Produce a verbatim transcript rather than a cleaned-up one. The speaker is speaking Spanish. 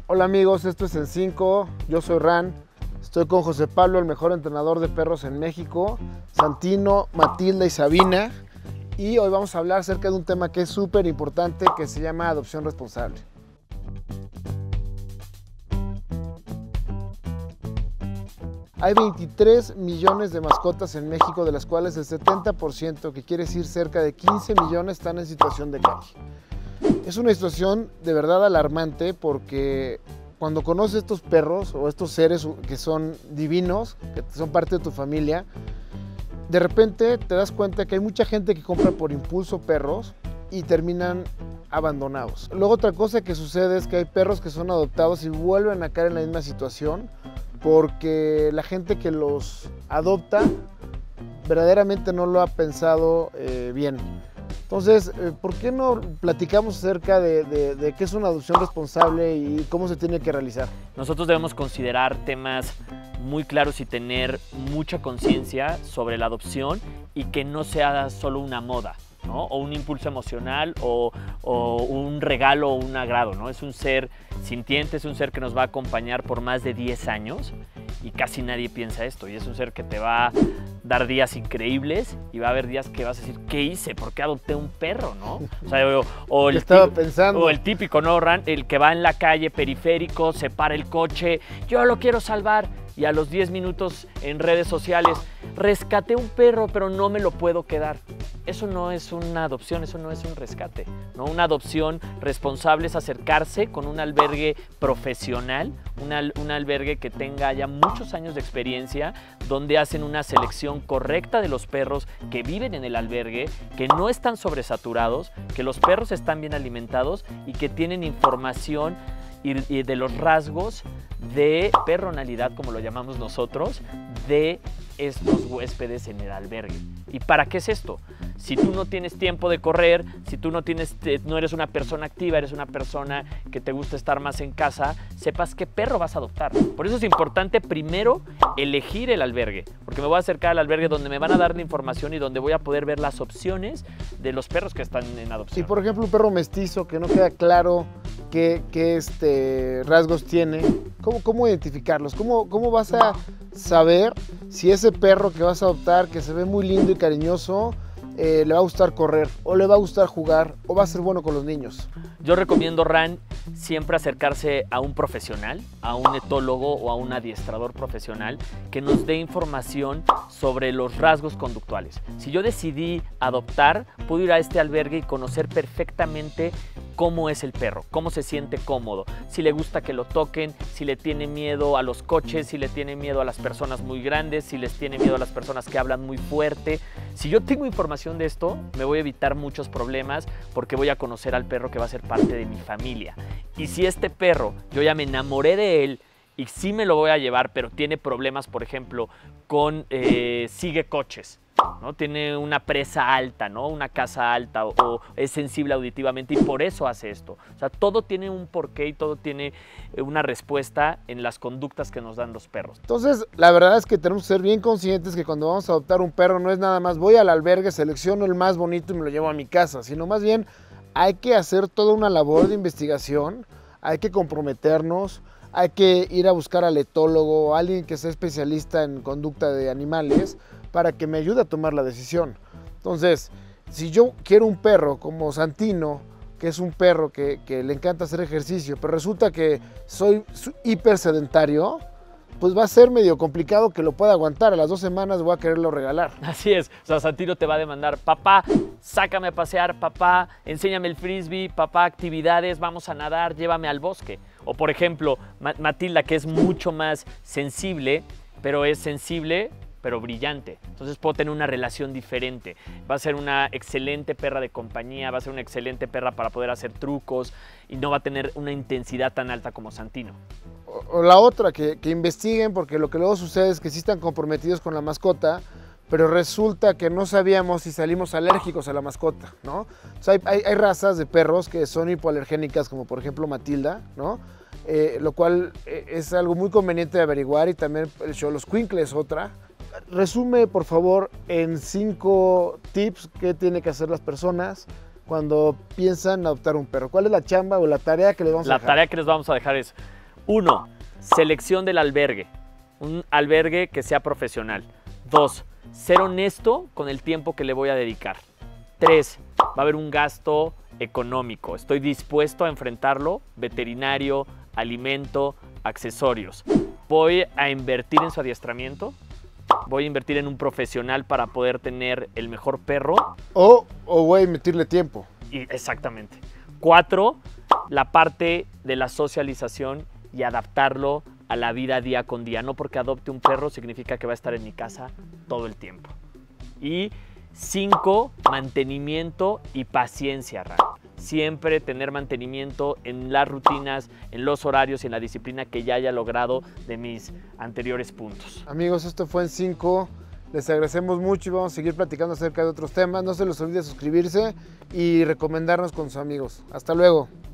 Hola amigos, esto es En cinco, yo soy Ran, estoy con José Pablo, el mejor entrenador de perros en México, Santino, Matilda y Sabina, y hoy vamos a hablar acerca de un tema que es súper importante, que se llama adopción responsable. Hay veintitrés millones de mascotas en México, de las cuales el setenta por ciento, que quiere decir cerca de quince millones, están en situación de calle. Es una situación de verdad alarmante porque cuando conoces estos perros o estos seres que son divinos, que son parte de tu familia, de repente te das cuenta que hay mucha gente que compra por impulso perros y terminan abandonados. Luego otra cosa que sucede es que hay perros que son adoptados y vuelven a caer en la misma situación porque la gente que los adopta verdaderamente no lo ha pensado eh, bien. Entonces, ¿por qué no platicamos acerca de, de, de qué es una adopción responsable y cómo se tiene que realizar? Nosotros debemos considerar temas muy claros y tener mucha conciencia sobre la adopción y que no sea solo una moda, ¿no? O un impulso emocional o, o un regalo o un agrado, ¿no? Es un ser sintiente, es un ser que nos va a acompañar por más de diez años y casi nadie piensa esto. Y es un ser que te va a dar días increíbles y va a haber días que vas a decir, ¿qué hice? ¿Por qué adopté un perro? ¿No? O sea, o, o el estaba típico, pensando. O el típico, ¿no, Ran? El que va en la calle periférico, se para el coche, yo lo quiero salvar. Y a los diez minutos en redes sociales, rescaté un perro, pero no me lo puedo quedar. Eso no es una adopción, eso no es un rescate, ¿no? Una adopción responsable es acercarse con un albergue profesional, una, un albergue que tenga ya muchos años de experiencia, donde hacen una selección correcta de los perros que viven en el albergue, que no están sobresaturados, que los perros están bien alimentados y que tienen información y de los rasgos de personalidad, como lo llamamos nosotros, de estos huéspedes en el albergue. ¿Y para qué es esto? Si tú no tienes tiempo de correr, si tú no, tienes, no eres una persona activa, eres una persona que te gusta estar más en casa, sepas qué perro vas a adoptar. Por eso es importante primero elegir el albergue, porque me voy a acercar al albergue donde me van a dar la información y donde voy a poder ver las opciones de los perros que están en adopción. Y por ejemplo, un perro mestizo que no queda claro qué, qué este, rasgos tiene, ¿cómo, cómo identificarlos? ¿Cómo, ¿Cómo vas a saber si ese perro que vas a adoptar, que se ve muy lindo y cariñoso, eh, le va a gustar correr, o le va a gustar jugar, o va a ser bueno con los niños? Yo recomiendo, Ran, siempre acercarse a un profesional, a un etólogo o a un adiestrador profesional que nos dé información sobre los rasgos conductuales. Si yo decidí adoptar, puedo ir a este albergue y conocer perfectamente cómo es el perro, cómo se siente cómodo, si le gusta que lo toquen, si le tiene miedo a los coches, si le tiene miedo a las personas muy grandes, si les tiene miedo a las personas que hablan muy fuerte. Si yo tengo información de esto, me voy a evitar muchos problemas porque voy a conocer al perro que va a ser parte de mi familia. Y si este perro, yo ya me enamoré de él y sí me lo voy a llevar, pero tiene problemas, por ejemplo, con eh, sigue coches, ¿no? Tiene una presa alta, ¿no? Una casa alta o, o es sensible auditivamente y por eso hace esto. O sea, todo tiene un porqué y todo tiene una respuesta en las conductas que nos dan los perros. Entonces, la verdad es que tenemos que ser bien conscientes que cuando vamos a adoptar un perro no es nada más voy al albergue, selecciono el más bonito y me lo llevo a mi casa, sino más bien hay que hacer toda una labor de investigación, hay que comprometernos, hay que ir a buscar al etólogo, a alguien que sea especialista en conducta de animales, para que me ayude a tomar la decisión. Entonces, si yo quiero un perro como Santino, que es un perro que, que le encanta hacer ejercicio, pero resulta que soy hiper sedentario, pues va a ser medio complicado que lo pueda aguantar. A las dos semanas voy a quererlo regalar. Así es. O sea, Santino te va a demandar, papá, sácame a pasear, papá, enséñame el frisbee, papá, actividades, vamos a nadar, llévame al bosque. O por ejemplo, Matilda, que es mucho más sensible, pero es sensible pero brillante. Entonces puedo tener una relación diferente. Va a ser una excelente perra de compañía, va a ser una excelente perra para poder hacer trucos y no va a tener una intensidad tan alta como Santino. O, o la otra, que, que investiguen, porque lo que luego sucede es que sí están comprometidos con la mascota, pero resulta que no sabíamos si salimos alérgicos a la mascota, ¿no? O sea, hay, hay, hay razas de perros que son hipoalergénicas, como por ejemplo Matilda, ¿no? Eh, lo cual eh, es algo muy conveniente de averiguar, y también el Xoloscuincle es otra. Resume, por favor, en cinco tips qué tienen que hacer las personas cuando piensan adoptar un perro. ¿Cuál es la chamba o la tarea que les vamos a La dejar? tarea que les vamos a dejar es Uno, selección del albergue. Un albergue que sea profesional. Dos, ser honesto con el tiempo que le voy a dedicar. Tres, va a haber un gasto económico. Estoy dispuesto a enfrentarlo. Veterinario, alimento, accesorios. Voy a invertir en su adiestramiento. Voy a invertir en un profesional para poder tener el mejor perro. O, o voy a invertirle tiempo. Y, exactamente. Cuatro, la parte de la socialización y adaptarlo a la vida día con día. No porque adopte un perro significa que va a estar en mi casa todo el tiempo. Y cinco, mantenimiento y paciencia, Ram. Siempre tener mantenimiento en las rutinas, en los horarios y en la disciplina que ya haya logrado de mis anteriores puntos. Amigos, esto fue en cinco. Les agradecemos mucho y vamos a seguir platicando acerca de otros temas. No se les olvide suscribirse y recomendarnos con sus amigos. Hasta luego.